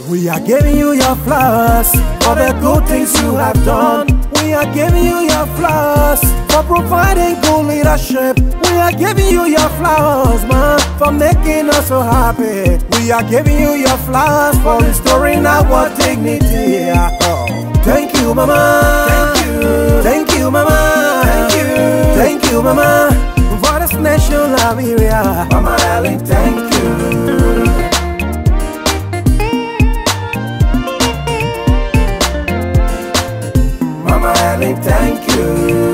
We are giving you your flowers for the good things you have done. We are giving you your flowers for providing good leadership. We are giving you your flowers, man, for making us so happy. We are giving you your flowers for restoring our dignity. Thank you, mama. Thank you. Thank you, mama. Thank you. Thank you, mama, for this nation, Liberia. Mama Ellen, thank you. Mama Ellen, thank you.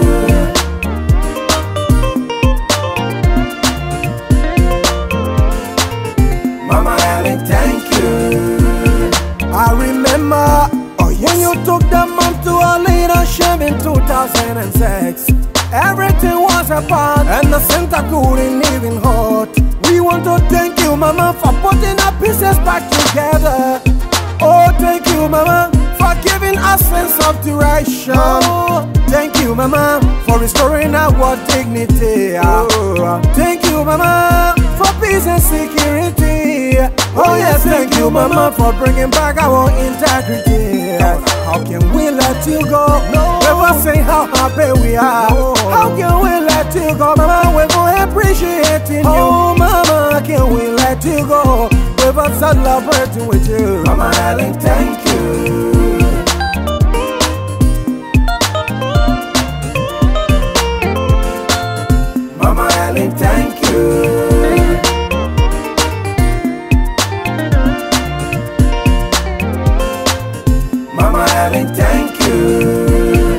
Mama Ellen, thank you. I remember when you took the mom to a leadership in 2006. Everything was apart and the center couldn't even hold. We want to thank you, mama, for putting our pieces back together. Oh, thank you, mama, for giving us sense of direction. Oh, thank you, mama, for restoring our dignity. Oh, thank you, mama, for peace and security. Oh yes, thank you, mama, for bringing back our integrity. How can we let you go? Never say how happy we are. How can we let you go, mama? We're gonna appreciating you. Oh, mama, can we let you go? We're celebrating with you. Mama Ellen, thank you. Mama Ellen, thank you. Mama Ellen, thank you.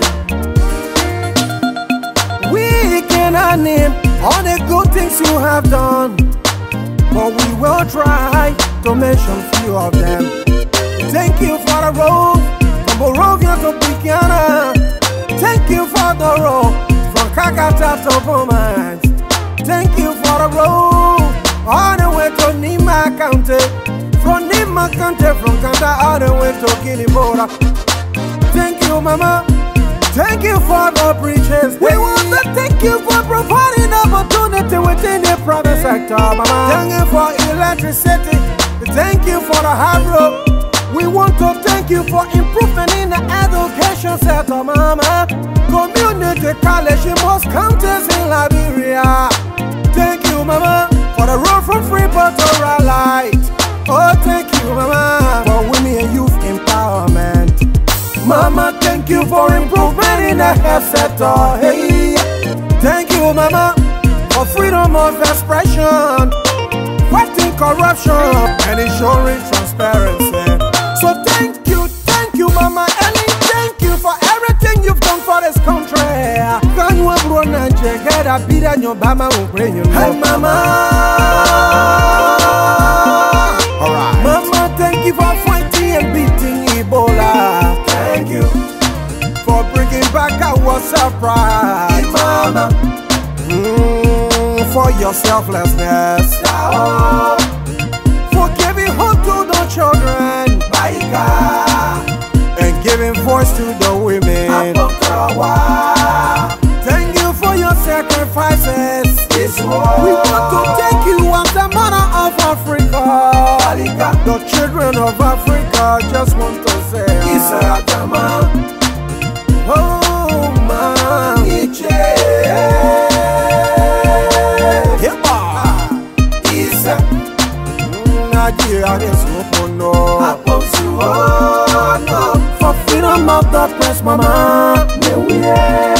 We cannot name all the good things you have done, but we will try to mention few of them. Thank you for the road from Morovia to Buchanan. Thank you for the road from Kakata to Beaumont. Thank you for the road all the way to Nima County. From Nima County, from Kanda all the way to Guinea-Border. Thank you, mama. Thank you for the bridges. We want to thank you for providing opportunity within the private sector, mama. Thank you for electricity. Thank you for the hard road. We want to thank you for improvement in the education sector, mama. Community college in most counties in Liberia. Thank you, mama, for the road from Freeport to Raleigh. Oh, thank you, mama, for women and youth empowerment. Mama, thank you for improvement in the health sector. Hey, thank you, mama, for freedom of expression, fighting corruption, and ensuring transparency. So thank you, mama, and thank you for everything you've done for this country. Can you run and check it up? Be that your mama will bring you. Hey, mama. Alright. Mama, thank you for fighting and beating Ebola. Thank you for bringing back our self-pride. Hey, mama. For your selflessness. Oh. For giving hope to the children. And giving voice to the women. Thank you for your sacrifices. We want to thank you as the mother of Africa. The children of Africa just want to say oh, ma, for freedom of the press, mama.